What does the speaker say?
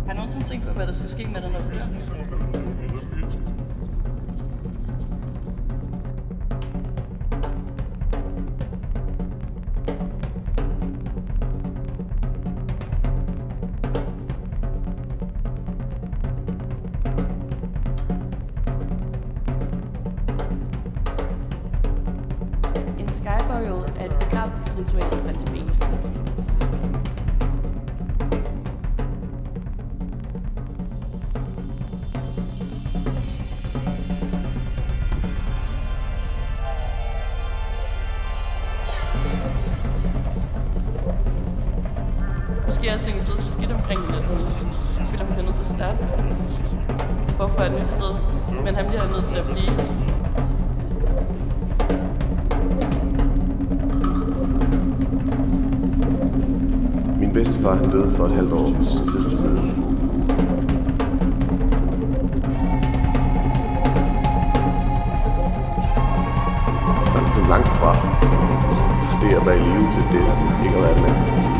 Har I nogensinde tænkt på, hvad der skal ske med den, når du dør? En skyburial er et begravelsesritual fra Tibet. Måske er alting blevet så skidt omkring hende, at hun føler, hun bliver nødt til at starte hvorfor et nyt sted, men han bliver nødt til at blive. Min bedstefar han døde for et halvt års tid siden. Der er ligesom langt fra det at være i live til det, ikke at være det med.